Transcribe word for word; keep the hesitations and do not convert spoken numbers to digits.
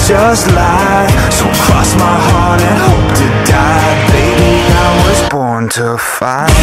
just lie. So cross my heart and hope to die. Baby, I was born to fight.